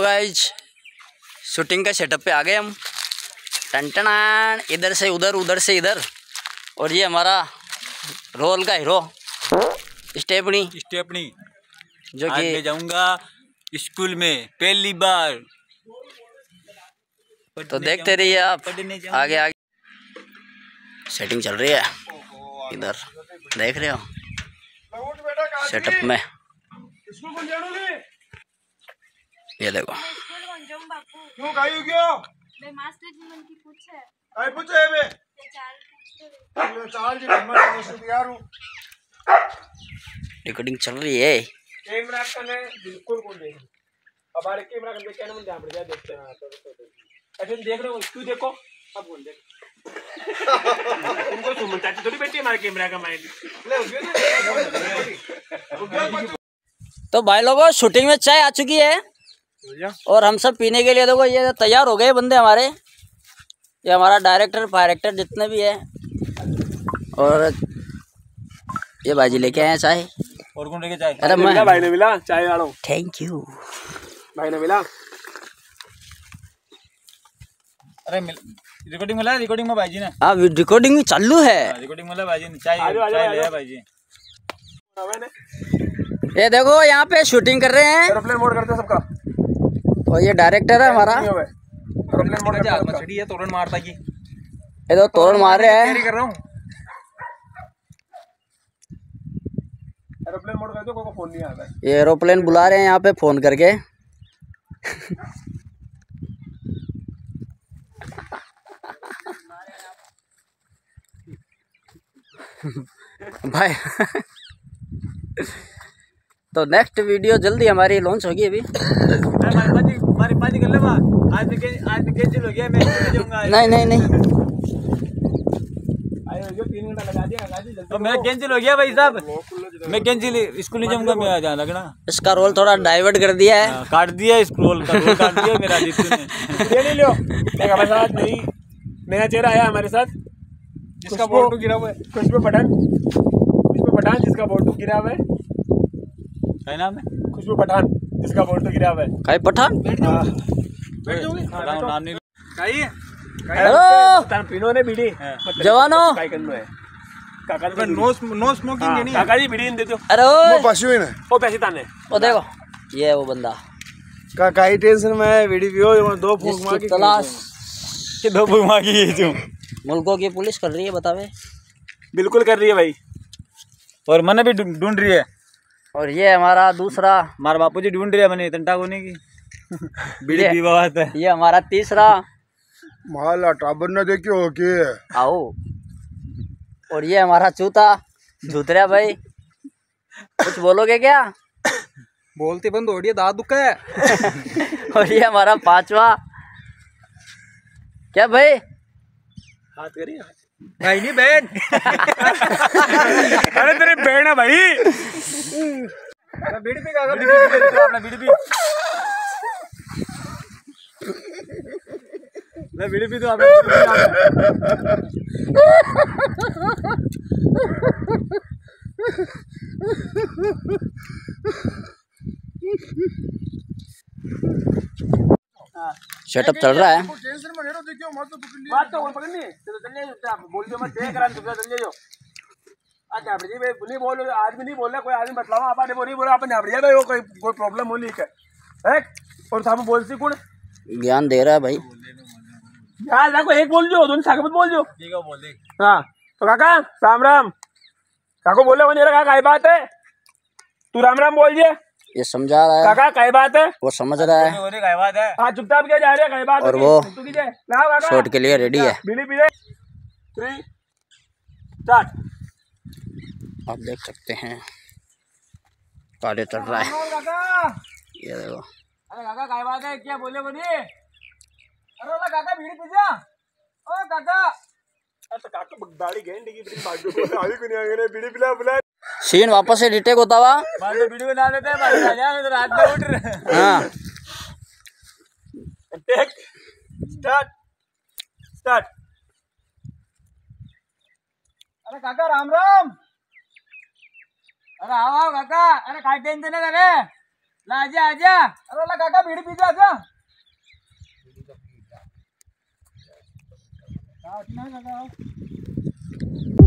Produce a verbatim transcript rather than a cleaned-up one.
Guys, shooting का setup पे आ गए हम। टन इधर से उधर, उधर से इधर। और ये हमारा रोल का हीरो स्टेपनी स्टेपनी जो आज कि मैं जाऊंगा स्कूल में पहली बार। तो देखते रहिए आप आगे आगे। सेटिंग चल रही है इधर, देख रहे हो सेटअप में। ये देखो रिकॉर्डिंग चल रही है। कैमरा कने बिल्कुल को देख हमारे कैमरा कने क्या नाम ध्यान रखिए देखते हैं तो ऐसे देख रहे हो क्यों देखो अब बोल दे तुमको सुमन चाची थोड़ी बैठी हमारे कैमरा का माइंड ले। तो भाई लोगों, शूटिंग में चाय आ चुकी है और हम सब पीने के लिए देखो ये तैयार हो गए बंदे हमारे। ये हमारा डायरेक्टर फायरेक्टर जितने भी है, और ये भाजी लेके आए हैं चाय। और कौन लेके चाय? अरे मैं भाई ने मिला चाय वालों। थैंक यू भाई ने मिला। अरे रिकॉर्डिंग मिला, रिकॉर्डिंग में भाईजी ने। हाँ रिकॉर्डिंग भी चालू है। रिकॉर्डिंग मिला भाईजी ने। चाय चाय ले भाईजी। ये देखो यहाँ पे शूटिंग कर रहे हैं। एरोप्लेन मोड करते सबका। और ये डायरेक्टर है हमारा। एरोप्लेन मोड करते हैं। छड़ी है तोरण मारता की। ये तो तोरण मार रहे हैं। कर रहा हूँ। एरोप्लेन मोड कर दो, कोई को फोन नहीं आता है। ये एरोप्लेन बुला रहे हैं यहाँ पे फोन करके। भाई तो नेक्स्ट वीडियो जल्दी हमारी लॉन्च होगी अभी। हमारी पाजी कर ले बा। आज के आज कैंसिल हो गया, मैं नहीं जाऊंगा। नहीं नहीं नहीं आए जो तीन घंटा लगा दिया गाजी जल्दी। तो मैं कैंसिल हो गया भाई साहब। मैं कैंसिल स्कूल नहीं जाऊंगा, मैं जहाँ लगना। इसका रोल थोड़ा डाइवर्ट कर दिया है। हाँ, काट दिया स्क्रोल का रोल काट दिया मेरा जीतू ने। ये नहीं लो एक हमारे साथ नहीं नया चेहरा आया हमारे साथ जिसका बोल्टू गिरा हुआ है। खुशबू पठान, खुशबू पठान जिसका बोल्टू गिरा हुआ है। क्या नाम है? खुशबू पठान जिसका बोल्टू गिरा हुआ है। काय पठान? बैठ जाओगे? नाम नहीं चाहिए। हेलो पिनो ने बीड़ी जवानों। काय करना है काका तो नो नो स्मोकिंग नहीं। काका जी बीड़ी दे दो। अरे वो पशु है ना, ओ पैसे ताने वो देखो ये है वो बंदा का काई टेंशन में वीडियो पियो दो फूंक मार जिसकी तलाश कि दो फूंक मांगी है जो मुल्कों की पुलिस कर रही है, बतावे। बिल्कुल कर रही है भाई। और मैंने भी ढूंढ रही है। और ये हमारा दूसरा, हमारे बापू जी ढूंढ रहे हैं मैंने तंटा कोने की बीड़ी पीवा बात है। ये हमारा तीसरा माला टाबर न देखियो के आओ। और ये हमारा चौथा झूतरा भाई। कुछ बोलोगे क्या? बोलते बंद हो रही दाद दुखा है। और ये हमारा पांचवा क्या भाई? हाथ करिए भाई नहीं बहन। अरे तेरी बहन है भाई। बीड़ी पी का बीड़ी पी अपना बीड़ी पी मैं बीड़ी पी तो आपने सेटअप चल रहा है। टेंशन में नहीं रहो, देखियो मत तो पकड़ लियो। बात तो बोल पकड़नी चलो चल जाओ बोल दो मत देख रहा तुम चल जाओ। अच्छा जी भाई नहीं बोल आज भी नहीं बोल रहा कोई आदमी बतलावा आपने वो नहीं बोला आपने आप भाई वो कोई कोई प्रॉब्लम हो नहीं है और साहब बोल सी कौन ज्ञान दे रहा है भाई। यार देखो एक बोल जो दोनों सागत बोल जो। ठीक है बोल दे। हाँ तो काका राम राम काको बोले वो नहीं रहा काय बात है तू राम राम बोल जे। ये समझा रहा है, काका काय बात है वो समझ रहा है। होने काय बात है। हाँ चुपचाप क्या जा रहे काय बात और वो तू कीजिए लाओ काका शॉट के लिए रेडी है। बीड़ी पी ले थ्री स्टार्ट। आप देख सकते हैं कार्य चल रहा है। काका ये देखो अरे काका काय बात है क्या बोले बनी अरे वाला काका बीड़ी पी जा ओ काका अरे काका दाढ़ी गेंडी की बीड़ी बाजू को आवी को नहीं आगे बीड़ी पिला बुला सीन वापस से रिटेक होता हुआ। मान लो वीडियो बना लेते हैं भाई आ जा रात में उठ रहे। हाँ टेक स्टार्ट स्टार्ट। अरे काका राम राम। अरे आओ आओ काका अरे काय टेंशन है रे ला आजा आजा अरे ला काका बीड़ी पी जा आजा ना काका